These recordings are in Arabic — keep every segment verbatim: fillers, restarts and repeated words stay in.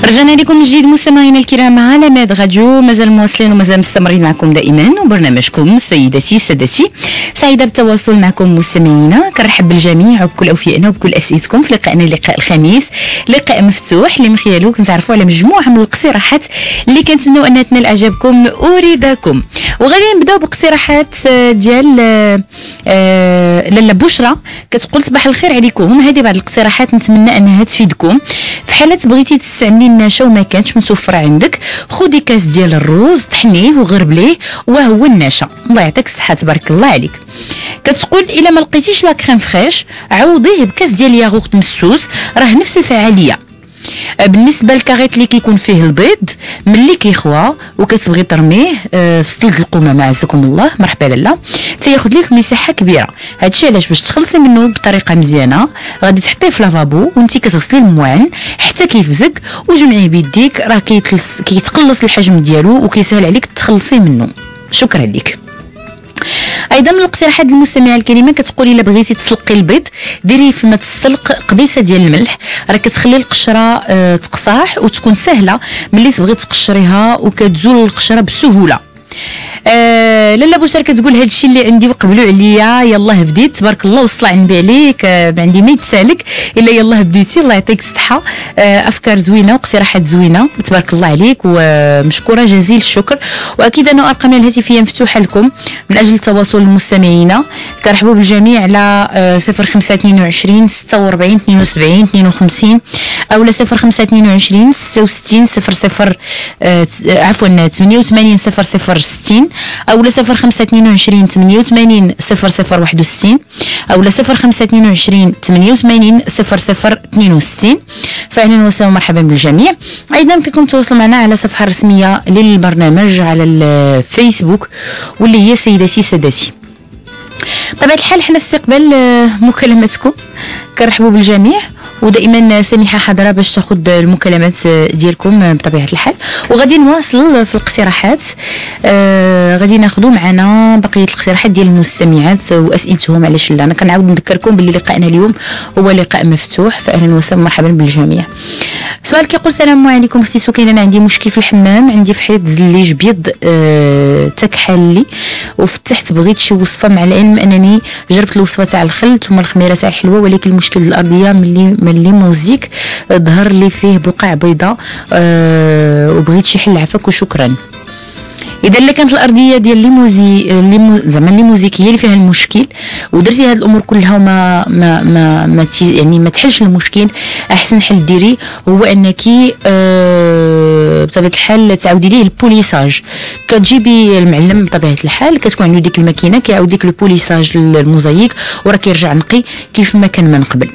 رجعنا لكم من جديد مستمعينا الكرام على ماد راديو، مازال مواصلين ومازال مستمرين معكم دائما وبرنامجكم سيداتي سادتي. سعيده بالتواصل معكم مستمعينا، كنرحب بالجميع وبكل اوفيائنا وبكل اسئلتكم في لقائنا لقاء الخميس، لقاء مفتوح اللي من خلاله كنتعرفوا على مجموعه من الاقتراحات اللي كنتمنوا انها تنال اعجابكم ورضاكم. وغادي نبداو باقتراحات ديال آه لاله بشرى، كتقول صباح الخير عليكم، هذه بعض الاقتراحات نتمنى انها تفيدكم. في حالة بغيتي تستعملي النشا وما كانش متوفر عندك، خدي كاس ديال الروز طحنيه وغربليه وهو النشا، الله يعطيك الصحه تبارك الله عليك. كتقول الا ما لقيتيش لا كريم فريش عوضيه بكاس ديال الياغورت مسوس، راه نفس الفعاليه. بالنسبه للكاريت اللي كيكون فيه البيض ملي كيخوى وكتبغي ترميه في سلد القمامه عزكم الله، مرحبا لاله، تياخذ لك مساحه كبيره. هادشي علاش باش تخلصي منه بطريقه مزيانه غادي تحطيه في لافابو وانت كتغسليه الموعن حتى كيفزك وجمعيه بيديك، راه كيتقلص الحجم ديالو وكيسهل عليك تخلصي منه. شكرا لك. ايضا من الاقتراحات المستمعه الكريمه كتقولي الا بغيتي تسلقي البيض ديريه في الماء السلق قبيصه ديال الملح، راه كتخلي القشره أه تقصاح وتكون سهله ملي تبغي تقشريها وكتزول القشره بسهوله. آه لاله بشرى كتقول هادشي اللي عندي وقبلوا عليا، يلاه بديت تبارك الله والصلاه النبي عليك، آه عندي ما يتسالك الا يلاه بديتي، الله يعطيك الصحه. آه افكار زوينه واقتراحات زوينه تبارك الله عليك ومشكوره جزيل الشكر. واكيد انا ارقامي الهاتفيه مفتوحه لكم من اجل التواصل المستمعين، كنرحبوا بالجميع على آه صفر خمسة اثنين وعشرين ستة وأربعين اثنين وسبعين اثنين وخمسين او لا صفر خمسة اثنين وعشرين ستة وستين صفر صفر آه عفوا ثمانية وثمانين صفر صفر ستين او لا صفر خمسة اثنين وعشرين ثمانية وثمانين صفر صفر واحد وستين او لا صفر خمسة اثنين وعشرين ثمانية وثمانين صفر صفر اثنين وستين. فاهلا وسهلا ومرحبا بالجميع. ايضا يمكنكم تتواصلوا معنا على الصفحه الرسميه للبرنامج على الفيسبوك واللي هي سيداتي سادتي. بطبيعه الحال حنا في استقبال مكالماتكم، كنرحبوا بالجميع ودائما سميحه حاضره باش تاخذ المكالمات ديالكم بطبيعه الحال. وغادي نواصل في الاقتراحات، آه غادي ناخذوا معنا بقيه الاقتراحات ديال المستمعات واسئلتهم. علاش لا، انا كنعاود نذكركم باللي لقاءنا اليوم هو لقاء مفتوح، فاهلا وسهلا مرحبا بالجميع. سؤال كيقول السلام عليكم اختي سكينه، انا عندي مشكل في الحمام، عندي في حيط زليج بيض آه تكحل لي وفي التحت، بغيت شي وصفه مع العلم انني جربت الوصفه تاع الخل ثم الخميره تاع الحلوه، ولكن المشكل الارضيه ملي ملي موزيك ظهر لي فيه بقع بيضاء أه وبغيت شي حل عفاك وشكرا. اذا اللي كانت الارضيه ديال ليموزي ليمو زعما ليموزيك هي اللي فيها المشكل ودرتي هاد الامور كلها وما ما ما, ما يعني ما تحلش المشكل، احسن حل ديري هو انك أه بطبيعه الحال تعاودي ليه البوليساج. كتجيبي المعلم بطبيعه الحال كتكون عنده ديك الماكينه كيعاود لك البوليساج للموزايك وراه كيرجع نقي كيف ما كان من قبل.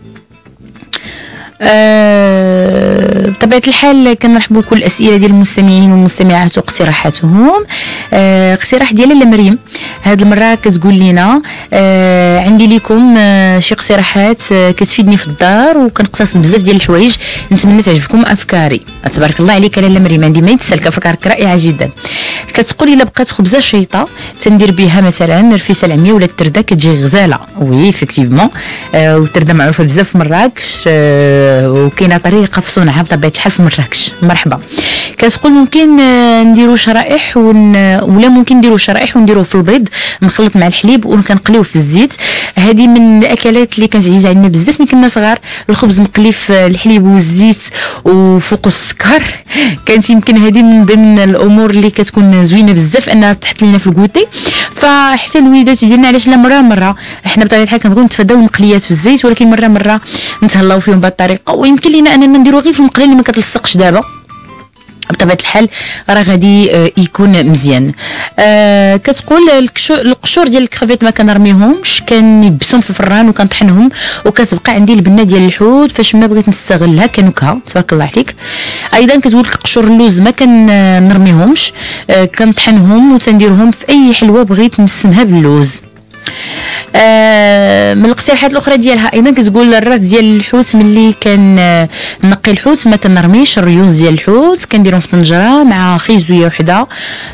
أه بطبيعه الحال كنرحبوا كل الاسئله ديال المستمعين والمستمعات واقتراحاتهم. أه اقتراح ديال لاله مريم هاد المره كتقول لنا أه عندي لكم أه شي اقتراحات أه كتفيدني في الدار وكنقتص بزاف ديال الحوايج، نتمنى تعجبكم افكاري. تبارك الله عليك لاله مريم، عندي ما يتسالك، افكارك رائعه جدا. كتقول الا بقات خبزه شيطه تندير بها مثلا رفيسه العميه ولا الترده كتجي غزاله. وي افكتيفمون أه والترده معروفه بزاف في مراكش أه وكاينه طريقه في صنعها بطبيعه الحال في مراكش. مرحبا. كتقول ممكن نديروا شرائح ون... ولا ممكن نديروا شرائح ونديروه في البيض نخلط مع الحليب وكنقليوه في الزيت. هذه من الاكلات اللي كانت عزيزه علينا بزاف ملي كنا صغار، الخبز مقلي في الحليب والزيت وفوق السكر. كانت يمكن هذه من ضمن الامور اللي كتكون زوينه بزاف انها تحط لينا في الكوتي. فحتى الوليدات ديالنا علاش لا مره مره حنا بطبيعه الحال كنبغيو نتفاداو المقليات في الزيت، ولكن مره مره نتهلاو فيهم بهذه الطريقه. ويمكن لينا اننا نديرو غير في المقله اللي ما كتلصقش دابا بطبيعه الحال راه غادي يكون مزيان. آه كتقول القشور ديال الكريفيت ما كنرميهمش، كنبسهم في الفران وكنطحنهم وكتبقى عندي البنه ديال الحوت فاش ما بغيت نستغلها كنكها. تبارك الله عليك. ايضا كتقول لك قشور اللوز ما كنرميهمش، آه كنطحنهم وتنديرهم في اي حلوه بغيت نسمها باللوز. آه من الاقتراحات الاخرى ديالها ايضا كتقول الراس ديال الحوت ملي كان نقي الحوت ما كنرميش الريوز ديال الحوت، كنديرهم في طنجره مع خيزويه وحده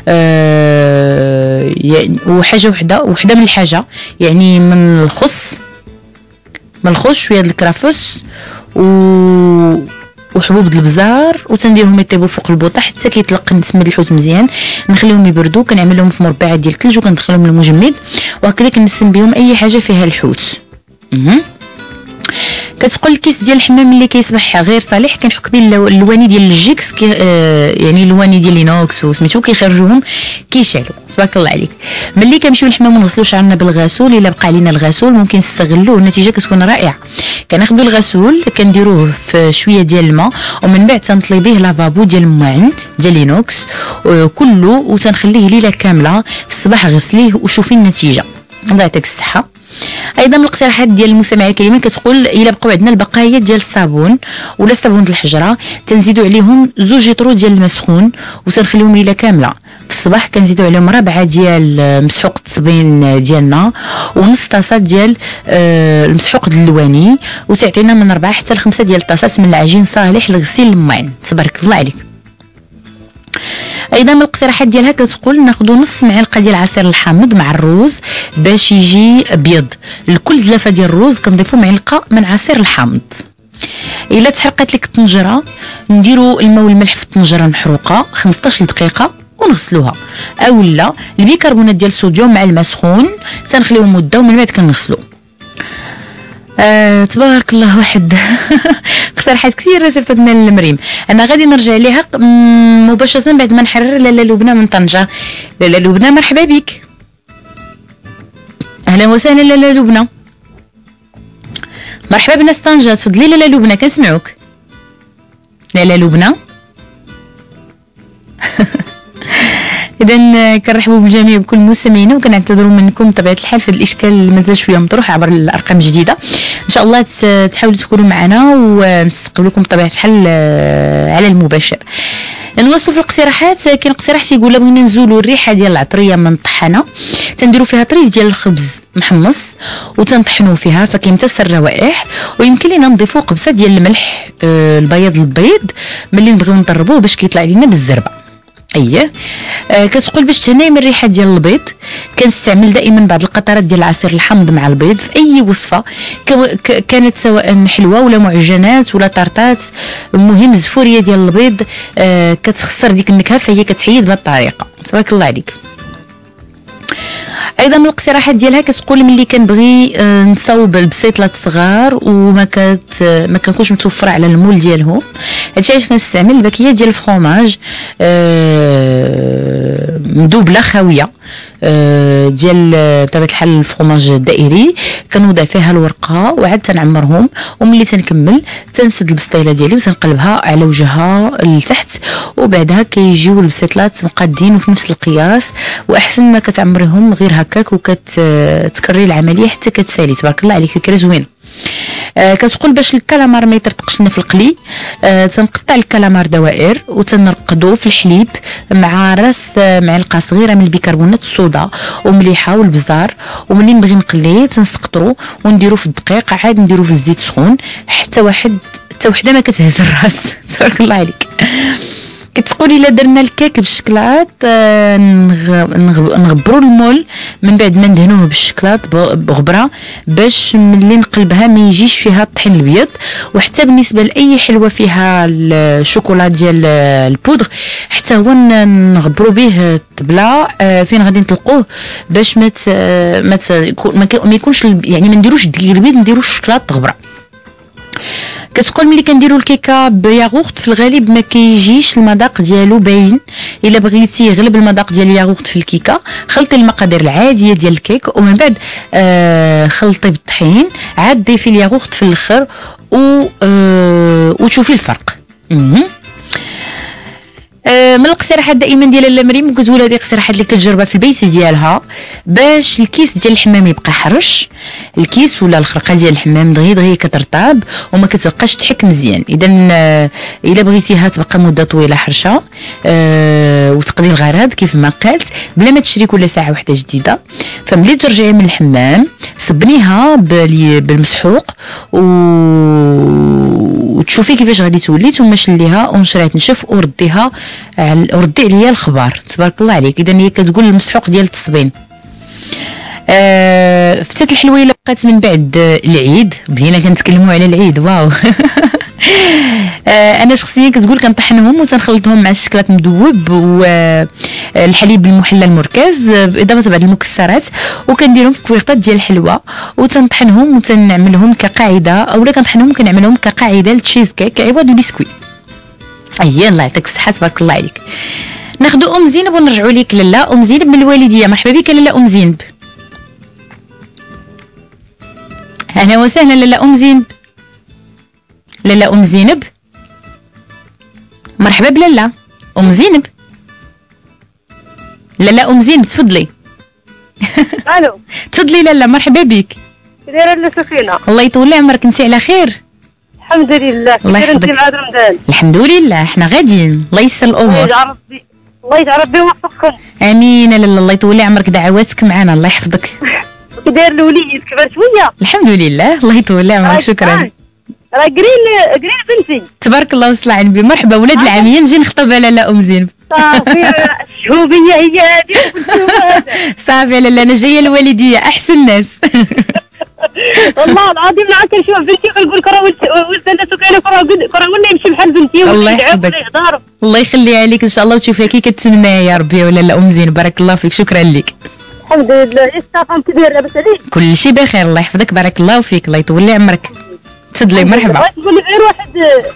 آه يعني وحاجه وحده وحده من الحاجه يعني من الخص من الخص شويه د الكرافس و وحبوب د البزار وتنديرهم يطيبوا فوق البوطه حتى كيطلق سميد الحوت مزيان. نخليهم يبردوا، كنعملهم في مربعات ديال الثلج وكندخلهم للمجمد وهكذا كنسم بهم اي حاجه فيها الحوت. اها كتقول الكيس ديال الحمام اللي كيصبح غير صالح كنحك به اللواني ديال الجيكس كي آه يعني اللواني ديال لينوكس وسميتو كيخرجوهم كيشعلوا. تبارك الله عليك. ملي كنمشيو للحمام ونغسلوا شعرنا بالغسول، الا بقى علينا الغسول ممكن نستغلوه، النتيجه كتكون رائعه. كناخذوا الغسول كنديروه في شويه ديال الماء ومن بعد تنطلي به لافابو ديال الماعن ديال لينوكس كله وتنخليه ليله كامله. في الصباح غسليه وشوفي النتيجه. الله يعطيك الصحه. ايضا من الاقتراحات ديال المستمعين الكريمين كتقول الا بقاو عندنا البقايا ديال الصابون ولا صابون د الحجره تنزيدوا عليهم زوج لتر ديال الماء سخون وتنخليهم ليله كامله. في الصباح كنزيدوا عليهم ربعه ديال مسحوق التصبين ديالنا ونص طاسه ديال آه المسحوق د اللواني وتعطينا من أربعة حتى لخمسة ديال الطاسات من العجين صالح لغسيل الماعن. تبارك الله عليك. ايضا من الاقتراحات ديالها كتقول ناخذ نص معلقه ديال عصير الحامض مع الروز باش يجي ابيض. لكل زلافه ديال الروز كنضيفوا معلقه من عصير الحامض. الا تحرقت لك الطنجره نديروا الماء والملح في الطنجره المحروقه خمسطاش دقيقه ونغسلوها، اولا البيكربونات ديال الصوديوم مع الماء سخون تنخليوه مده ومن بعد كنغسلو. آه، تبارك الله. واحد اقتراحات كثيره صيفطتنا للمريم. انا غادي نرجع ليها مباشره بعد ما نحرر لاله لبنى من طنجه. لاله لبنى مرحبا بك. اهلا وسهلا لاله لبنى. مرحبا بناس طنجه. تفضلي لاله لبنى كنسمعوك. لاله لبنى. اذا كنرحبوا بالجميع بكل مستمعينا وكنعتذروا منكم بطبيعه الحال في هذا الاشكال اللي مازال شويه مطروح عبر الارقام الجديده. ان شاء الله تحاولوا تكونوا معنا ونستقبلكم بطبيعه الحال على المباشر. نوصلوا في الاقتراحات. كاين اقتراح تيقول بغينا نزولوا الريحه ديال العطريه من الطحانه تنديروا فيها طريف ديال الخبز محمص وتنطحنوه فيها فكيمتص الروائح ويمكن لنا نضيفوا قبصه ديال الملح آه البياض البيض ملي نبغيو نطربوه باش كيطلع لنا بالزربه. اييه آه كتقول باش تنعم الريحه ديال البيض كنستعمل دائما بعض القطرات ديال العصير الحامض مع البيض في اي وصفه كانت سواء حلوه ولا معجنات ولا طارطات. المهم الزفوريه ديال البيض آه كتخسر ديك النكهه فهي كتحيد بهذه الطريقه. تبارك الله عليك. ايضا من الاقتراحات ديالها كتقول ملي كنبغي نصاوب البسيطلات صغار وما كت ما كنكونش متوفره على المول ديالهم هادشي علاش كنستعمل الباكيه ديال الفرomاج أه مدوبله خاويه أه ديال بطبيعه الحال الفرomاج الدائري كنوضع فيها الورقه وعاد تنعمرهم وملي تنكمل تنسد البسطيله ديالي وتنقلبها على وجهها لتحت وبعدها كيجيو البسيطلات مقادين وفي نفس القياس واحسن ما كتعمريهم غير هكاك وكتكرري العمليه حتى كتسالي. تبارك الله عليك فكره زوينه. آه كتقول باش الكالامار ما يطرطقش لنا في القلي آه تنقطع الكالامار دوائر وتنرقدو في الحليب مع راس آه معلقه صغيره من البيكربونات الصودا ومليحه والبزار وملي نبغي نقليه تنسقطرو ونديرو في الدقيق عاد نديرو في الزيت سخون حتى واحد حتى وحده ما كتهز الراس. تبارك الله عليك. كتقولي الا درنا الكيك بالشكلاط آه نغبروا المول من بعد ما ندهنوه بالشكلاط بغبره باش ملي نقلبها ما يجيش فيها الطحين الابيض. وحتى بالنسبه لاي حلوه فيها الشوكولا ديال البودغ حتى هو نغبروا به الطبله آه فين غادي نطلقوه باش ما ما ما يكونش يعني ما نديروش الدقيق البيض نديرو الشكلاط غبره. كتقول ملي كنديروا الكيكه بياغورت في الغالب ما كيجيش المذاق ديالو باين. الا بغيتي يغلب المذاق ديال الياغورت في الكيكه خلطي المقادير العاديه ديال الكيك ومن بعد آه خلطي بالطحين عاد ضيفي الياغورت في الاخر و آه وتشوفي الفرق. مم. من الاقتراحات دائما ديال لاله مريم كتقول هذه اقتراحات اللي كتجربها في البيت ديالها باش الكيس ديال الحمام يبقى حرش. الكيس ولا الخرقه ديال الحمام دغيا دغيا كترطاب وما كتبقاش تحك مزيان. اذا الا بغيتيها تبقى مده طويله حرشه أه وتقضي الغرض كيف ما قالت بلا ما تشري كل ساعه وحده جديده فملي ترجعي من الحمام صبنيها بالمسحوق و وتشوفي كيفاش غادي تولي ثم شليها ونشريها تنشف ورديها وردي عليا الخبار. تبارك الله عليك. اذا هي كتقول المسحوق ديال التصبين. آه فتات الحلويله بقات من بعد العيد، بدينا كنتكلموا على العيد. واو آه انا شخصيا كتقول كنطحنهم وتنخلطهم مع الشكلاط مذوب والحليب المحلى المركز باضافه بعض المكسرات، وكنديرهم في كويرطات ديال الحلوى وتنطحنهم وتنعملهم كقاعده، اولا كنطحنهم كنعملهم كقاعده للتشيز كيك عوض البسكوي. اييه الله يعطيك الصحه تبارك الله عليك. ناخذ ام زينب ونرجعوا ليك لاله. ام زينب من الوالديه، مرحبا بك لاله ام زينب. اهلا وسهلا لاله ام زينب. لاله ام زينب مرحبا بلاله ام زينب. لاله ام زينب تفضلي. الو تفضلي لاله مرحبا بك. كي دايره لاله سفينه؟ الله يطول عمرك، انت على خير؟ الحمد لله. الله كيف انت يحفظك. مع رمضان؟ الحمد لله حنا غاديين، الله يسر الله الامور. يجعل ربي الله يجعل ربي يوفقكم. امين لاله الله يطول عمرك، دعواتك معنا الله يحفظك. كي داير الوليد كبر شويه؟ الحمد لله الله يطول عمرك، شكرا. راه قرين قرين بنتي. تبارك الله وصل على النبي. مرحبا ولاد العامين، نجي نخطب لاله ام زينب. صافي الشهوبيه هي هذه هذا. صافي لاله انا جايه الوالديه احسن ناس. والله العظيم انا كنشوف بنتي كنقول كره ولد سكينه كره كره ولا يمشي بحال بنتي الله يحفظك. الله يخليها عليك ان شاء الله وتشوفيها كي كتمناها يا ربي. ولا لا ام زين بارك الله فيك، شكرا لك. الحمد لله. يستافهم كبير لاباس عليك؟ كل شيء بخير الله يحفظك بارك الله فيك، الله يطول لي عمرك. تفضلي مرحبا. بغيت نقول لك غير واحد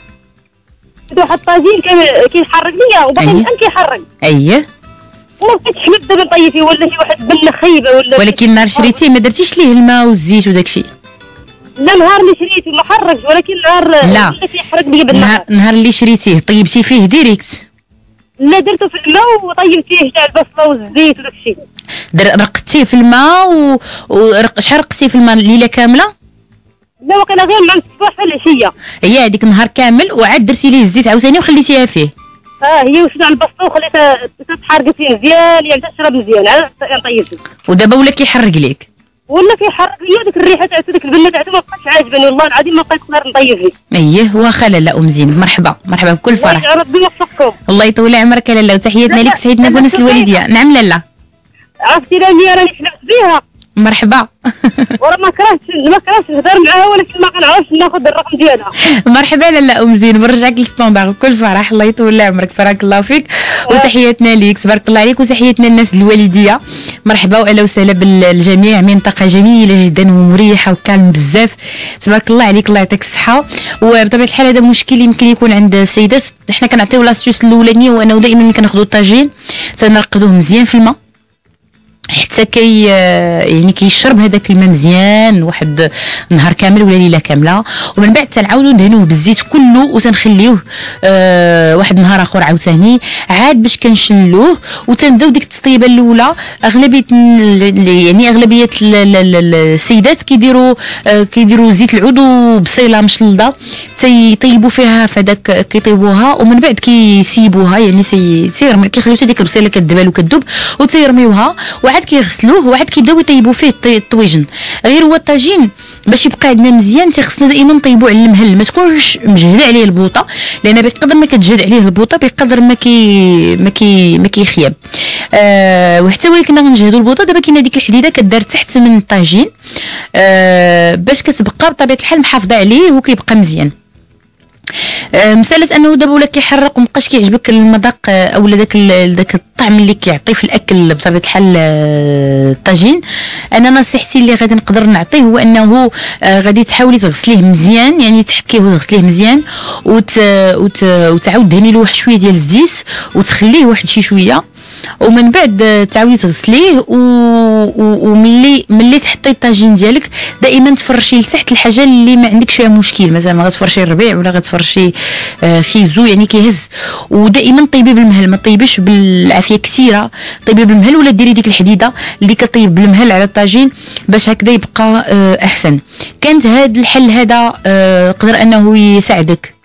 واحد الطاجين كيحرق ليا وباقي أيه. الان كيحرق. اييه ما بقيتش نبدا نطيب فيه ولا شي واحد بنه خايبه ولا. ولكن نهار شريتيه ما درتيش ليه الماء والزيت وداك الشيء؟ لا نهار اللي شريته ما حرقش، ولكن نهار لا. اللي كيحرق لي نهار, بالنهار. نهار اللي شريتيه طيبتي فيه ديريكت؟ لا درته في الماء وطيبت فيه تاع البصله والزيت وداك الشيء. در رقتيه في الماء و... ورق... شحال رقتيه في الماء الليله كامله؟ لا وقيلا غير مع الصباح العشيه. هي هذيك نهار كامل وعاد درتي ليه الزيت عاوتاني وخليتيها فيه؟ اه هي وشنا على البصله وخليتها تتحرق فيه مزيان يعني تشرب مزيان عاد نطيب. ودابا ولا كيحرق ليك؟ ولا كيحرق ليا ديك الريحه تاعته ديك البنه تاعته ما بقاتش عاجباني والله العظيم ما بقيت نقدر نطيب فيه. اييه واخا لاله ام زينب مرحبا مرحبا بكل فرح. الله ربي يوفقكم. الله يطول عمرك لاله وتحياتنا لا، لك وتحياتنا لا، بونس لا، الوالديه. نعم لاله عرفتي لا ميا راني حلمت بيها مرحبا. ورا ما كرهتش ما كرهتش نهضر معاها ولكن ما كنعرفش ناخذ الرقم ديالها. مرحبا لاله ام زين نرجعك للستاندار بكل فرح. الله يطول عمرك بارك الله فيك وتحياتنا ليك تبارك الله عليك وتحياتنا للناس الوالديه. مرحبا واهلا وسهلا بالجميع. منطقه جميله جدا ومريحه وكالم بزاف تبارك الله عليك الله يعطيك الصحه. وبطبيعه الحال هذا مشكل يمكن يكون عند السيدات. حنا كنعطيو لاستيوس الاولانيه وانه دائما ملي كناخذوا الطاجين تنرقدوه مزيان في الماء حتى كي يعني كيشرب هذاك الماء مزيان واحد نهار كامل ولا ليله كامله، ومن بعد تنعاودوا ندهنوه بالزيت كله وتنخليوه آه واحد نهار اخر عاوتاني عاد باش كنشلوه وتنبداو ديك التطيبه الاولى. اغلبيه يعني اغلبيه السيدات كيديروا آه كيديروا زيت العود وبصيله مشلضه تيطيبوا فيها فداك كيطيبوها ومن بعد كيسيبوها يعني تيرمي كيخليو حتى ديك البصيله كدبال وكدوب وتيرميوها وعاد كيغسلوه وعاد كيبداو يطيبوا فيه الطويجن. غير هو الطاجين باش يبقى عندنا مزيان تيخصنا دائما نطيبوا على المهل ما تكونش مجهده عليه البوطه لان بقدر ما كتجهد عليه البوطه بقدر ما كي ما كي ما كيخيب آه وحتى ولكن كنا غنجهدوا البوطه. دابا كاينه ديك الحديده كدار تحت من الطاجين آه باش كتبقى بطبيعه الحال محافظه عليه وكيبقى مزيان. آه مساله انه دابا ولا كيحرق ومبقاش كيعجبك المذاق او داك داك الطعم اللي كيعطيه في الاكل بطبيعه الحال الطاجين. انا نصيحتي اللي غادي نقدر نعطيه هو انه آه غادي تحاولي تغسليه مزيان يعني تحكيه وتغسليه مزيان وت... وت... وتعاود دهني له واحد شويه ديال الزيت وتخليه واحد شي شويه ومن بعد تعاودي تغسليه و... و... وملي ملي تحطي الطاجين ديالك دائما تفرشي لتحت الحاجه اللي ما عندكش فيها مشكل. مثلا غتفرشي الربيع ولا غتفرشي آه خيزو يعني كيهز. ودائما طيبي بالمهل ما طيبيش بالعافيه كثيره طيبي بالمهل ولا ديري ديك الحديده اللي كطيب بالمهل على الطاجين باش هكذا يبقى آه احسن. كانت هذا الحل هذا آه قدر انه يساعدك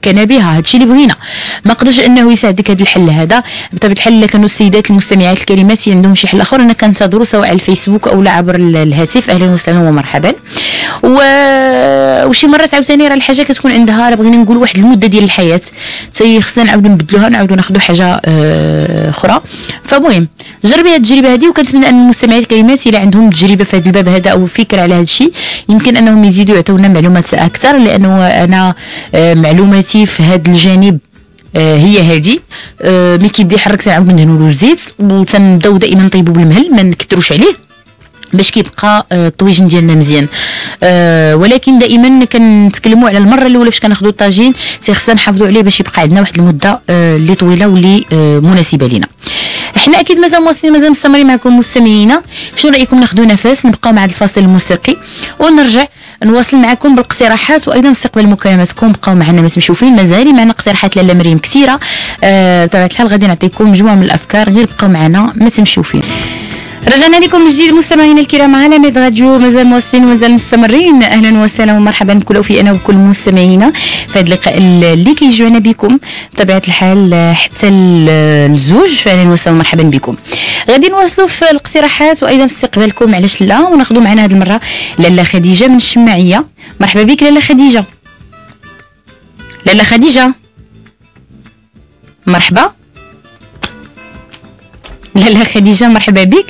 كان بها. هادشي اللي بغينا. ما قدرش انه يساعدك هذا الحل هذا. بطبيعه الحل كانوا السيدات المستمعات الكريمات عندهم شي حل اخر، انا كنتظروا سواء على الفيسبوك او عبر الهاتف. اهلا وسهلا ومرحبا. و... وشي مرات عاوتاني راه الحاجه كتكون عندها، راه بغينا نقول واحد المده ديال الحياه تي خصنا نعاودوا نبدلوها، نعاودوا ناخذوا حاجه اخرى. فمهم جربي هذه التجربه هذه، وكنتمنى ان المستمعين الكريمات اللي عندهم تجربه في هذا الباب هذا او فكره على هذا الشيء يمكن انهم يزيدوا يعطونا معلومات اكثر، لانه انا معلوماتي في هذا الجانب هي هذه. ملي كيبدا يحرك تنعاود ندهنوا له الزيت، وتنبداو دائما نطيبوا بالمهل ما نكثروش عليه باش كيبقى الطويجين ديالنا مزيان. أه ولكن دائما كنتكلموا على المره الاولى فاش كناخذوا الطاجين تيخصنا نحافظوا عليه باش يبقى عندنا واحد المده اللي أه طويله واللي أه مناسبه لينا. احنا اكيد مازال مواصلين، مازال مستمرين معكم مستمعينا. شنو رايكم ناخذوا نفس نبقاو مع الفاصل الموسيقي ونرجع نواصل معكم بالاقتراحات وايضا استقبال مكالماتكم. بقاو معنا ما تمشيو فين، مازال معنا اقتراحات لاله مريم كثيره. أه بطبيعه الحال غادي نعطيكم مجموعه من الافكار، غير بقاو معنا ما تمشيو فين. رجعنا لكم من جديد مستمعينا الكرام على ميد راديو، مازال مواصلين ومازال مستمرين. اهلا وسهلا ومرحبا بكل وفينا وبكل مستمعينا في هذا اللقاء اللي كيجمعنا بكم بطبيعه الحال حتى الزوج. فاهلا وسهلا ومرحبا بكم. غادي نواصلوا في الاقتراحات وايضا في استقبالكم، علاش لا، وناخذوا معنا هذه المره لاله خديجه من الشماعيه. مرحبا بك لاله خديجه. لاله خديجه مرحبا. لاله خديجه مرحبا بك.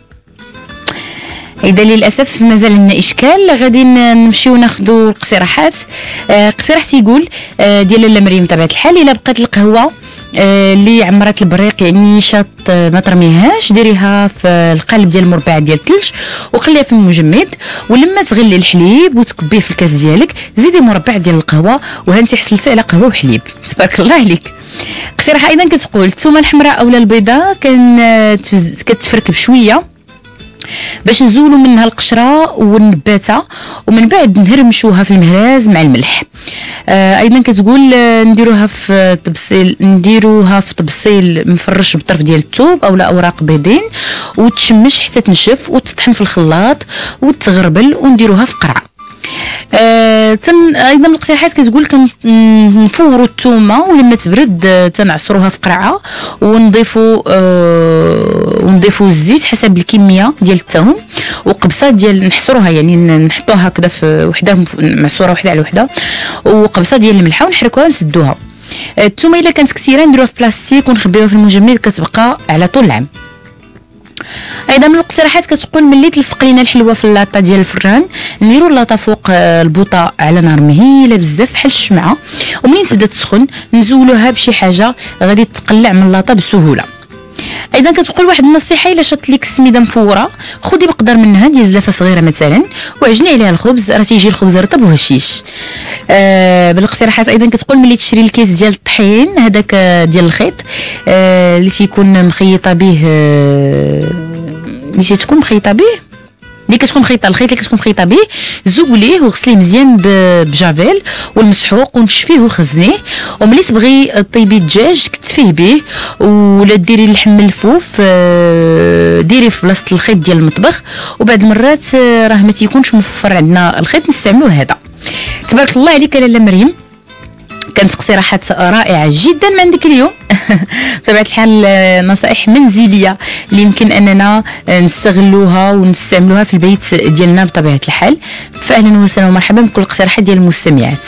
إذا للأسف مازال لنا إشكال، غادي نمشيو ناخذوا الاقتراحات. آه اقتراح تيقول آه ديال لاله مريم بطبيعة الحال، إلا بقات القهوة آه اللي عمرت البريق يعني شاط آه ما ترميهاش، ديريها في القالب ديال المربع ديال الثلج وخليها في المجمد، ولما تغلي الحليب وتكبيه في الكاس ديالك زيدي مربع ديال القهوة، وهانتي حصلتي على قهوة وحليب. تبارك الله عليك. اقتراح أيضا كتقول الثومة الحمراء أولا البيضاء كان كتفرك بشوية باش نزولوا منها القشره والنباته، ومن بعد نهرمشوها في المهراز مع الملح. آه ايضا كتقول آه نديروها في طبسيل نديروها في طبسيل مفرش بالطرف ديال الثوب اولا اوراق بيضين، وتشمش حتى تنشف وتطحن في الخلاط وتغربل، ونديروها في قرعه. آه تن ايضا من الاقتراحات كتقول كنفوروا الثومه ولما تبرد آه تنعصروها في قرعه، ونضيفوا آه ونضيفوا الزيت حسب الكميه ديال الثوم، وقبصه ديال نحصروها يعني نحطوها هكذا في وحده معصوره وحده على وحده، وقبصه ديال الملحه ونحركوها ونسدوها. آه الثومه الا كانت كثيره نديروها في بلاستيك ونخبيوها في المجمد كتبقى على طول العام. ايضا من الاقتراحات كتقول ملي تلصق لينا الحلوه في اللاطه ديال الفران نديروا اللاطه فوق البوطه على نار مهيله بزاف بحال الشمعه، ومنين تبدا تسخن نزولوها بشي حاجه غادي تقلع من اللاطه بسهوله. ايضا كتقول واحد النصيحه، الا شط ليك السميده مفوره خدي بقدر منها ديال زلافه صغيره مثلا وعجني عليها الخبز، راه تيجي الخبز رطب وهشيش. آه بالاقتراحات ايضا كتقول ملي تشري الكيس ديال الطحين هذاك ديال الخيط آه اللي تيكون مخيطه به آه ملي تكون مخيطه به اللي كتكون مخيطه الخيط اللي كتكون مخيطه به زوليه وغسليه مزيان بجافيل والمسحوق ونشفيه وخزنيه، وملي تبغي طيبي الدجاج كتفيه به، ولا ديري اللحم ملفوف ديري في بلاصه الخيط ديال المطبخ، وبعد المرات راه ما تيكونش موفر عندنا الخيط نستعملوه هذا. تبارك الله عليك لاله مريم، كانت اقتراحات رائعه جدا من عندك اليوم. بطبيعه الحال نصائح منزليه اللي يمكن اننا نستغلوها ونستعملوها في البيت ديالنا بطبيعه الحال. فاهلا وسهلا ومرحبا بكل الاقتراحات ديال المستمعات.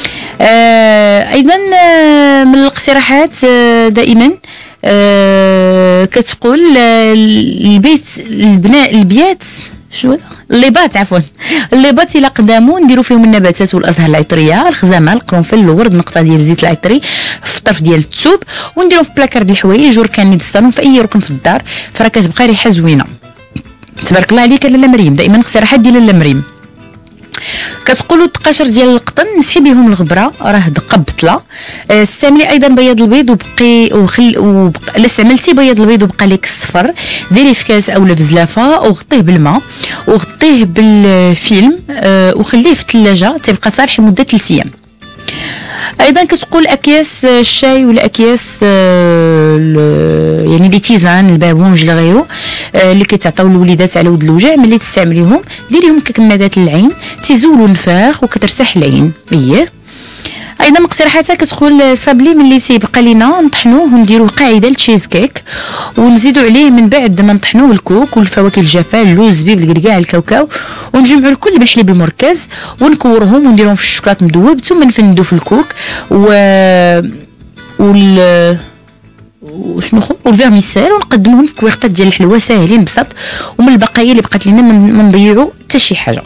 آه ايضا من الاقتراحات دائما آه كتقول البيت البناء البيات شنو هذا الليبات عفوا الليبات الى قدامو نديرو فيهم النباتات والازهار العطريه، الخزامه، القرنفل، الورد، نقطه ديال الزيت العطري في الطرف ديال الثوب، ونديرو في بلاكار ديال الحوايج وركان يدستانو في اي ركن في الدار، فراه كتبقى ريحه زوينه. تبارك الله عليك لاله مريم، دائما اقتراحات ديال لاله مريم. كتقولوا التقاشر ديال القطن نسحي بهم الغبره راه دقه بطله. أه استعملي ايضا بياض البيض وبقي وخل وبق... الا استعملتي بياض البيض وبقى لك الصفر ديري في كاس اولا في زلافه وغطيه بالماء وغطيه بالفيلم أه وخليه في الثلاجه تيبقى صالح لمده ثلاث ايام. ايضا كتقول اكياس الشاي ولا اكياس آه يعني لي تيزان البابونج ولا غيره آه اللي كيتعطاو للوليدات على ود الوجع، ملي تستعمليهم ديريهم ككمادات للعين تيزولوا النفاخ وكترتاح العين. اييه ايضا مقترحاتها كتقول صابلي ملي تيبقى لينا نطحنوه ونديروه قاعده للتشيز كيك ونزيدوا عليه من بعد ما نطحنوه الكوك والفواكه الجافه اللوز الزبيب الكركاع الكاوكاو ونجمعوا الكل بالحليب المركز ونكورهم ونديروهم في الشوكولاط مذوب ثم نفندوا في الكوك و وال وشنو خو والفيرميسيل ونقدموهم في كويقطات ديال الحلوى ساهلين بساط ومن البقايا اللي بقات لنا ما نضيعوا حتى شي حاجه.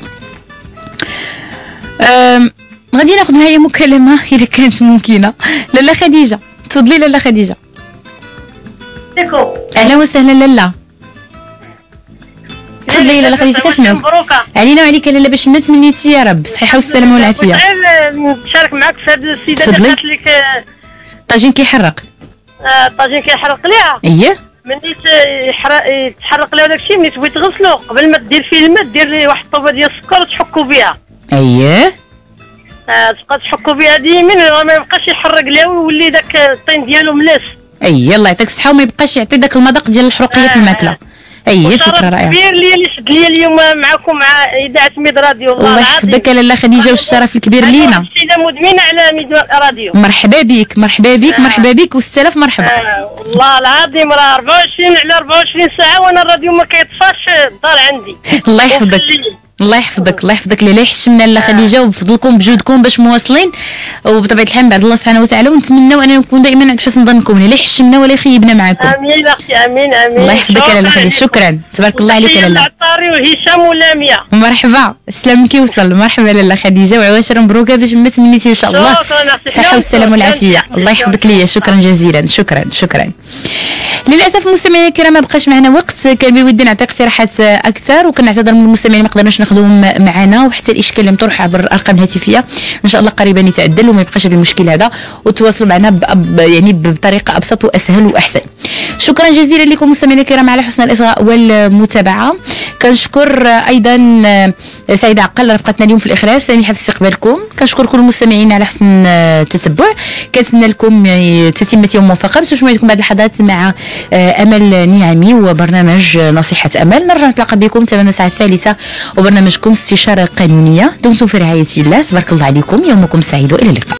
غادي ناخذ معايا مكالمه اذا كانت ممكنه. لاله خديجه تفضلي. لاله خديجه اهلا وسهلا. لاله تفضلي. لاله خديجه كنسمعوك. علينا وعليك لاله باش ما تمنيتي يا رب صحيحه والسلامه والعافيه. نشارك معك في هذه السيده اللي قالت لك الطاجين كيحرق. الطاجين كيحرق ليها. اييه ملي يتحرق لها داكشي ملي تبغي تغسلو قبل ما دير فيه الماء دير ليه واحد الطوبه ديال السكر وتحكو بها. اييه آه تبقى تحكو بها ديما ما يبقاش يحرق لها ويولي داك الطين ديالو ملاس. اييه الله يعطيك الصحه وما يبقاش يعطي داك المذاق ديال الحروقيه آه في الماكله. اييه فكره رائعه. كبير لي اللي شد لي اليوم معكم مع اذاعه ميد راديو. الله, الله يحفظك لاله خديجه والشرف الكبير لينا. السيده مدمنه على ميد راديو. مرحبا بك مرحبا بك آه. مرحبا بك وستلاف مرحبا. آه. والله العظيم راه أربعة وعشرين على أربعة وعشرين ساعه وانا الراديو ما كيطفاش الدار عندي. الله يحفظك الله يحفظك الله يحفظك. لاله يحشمنا لاله خديجه وبفضلكم بجهودكم باش مواصلين وبطبيعه الحال بعد الله سبحانه وتعالى ونتمناو اننا نكون دائما عند حسن ظنكم. لاله يحشمنا ولا يخيبنا معكم. امين اختي امين امين. الله يحفظك لاله خديجه شكرا تبارك الله عليك لاله. العطاري وهشام ولاميه مرحبا سلامك يوصل. مرحبا لاله خديجه وعواشر مبروكه باش ما تمنيتي ان شاء الله الصحه والسلامه والعافيه. الله يحفظك ليا شكرا جزيلا شكرا شكرا. للاسف مستمعينا الكرام ما بقاش معنا وقت كان بودي نعطي اقتراحات اكثر وكنعتذر من المستمعين ما قدرناش ناخذوهم معنا وحتى الاشكال اللي مطروح عبر الارقام الهاتفيه ان شاء الله قريبا يتعدل وما يبقاش هذا المشكل هذا وتواصلوا معنا ب... يعني بطريقه ابسط واسهل واحسن. شكرا جزيلا لكم مستمعينا الكرام على حسن الاصغاء والمتابعه. كنشكر ايضا سعيده عقل رفقتنا اليوم في الاخراج سامحه في استقبالكم. كنشكر كل المستمعين على حسن التتبع. كنتمنى لكم تتمه يوم موفقه. ما تنسوش معكم بعد اللحظات مع امل نعمي وبرنامج نصيحه امل. نرجع نتلاقى بكم تمام الساعه الثالثه وبرنامجكم استشاره قانونيه. دمتم في رعايه الله تبارك الله عليكم. يومكم سعيد والى اللقاء.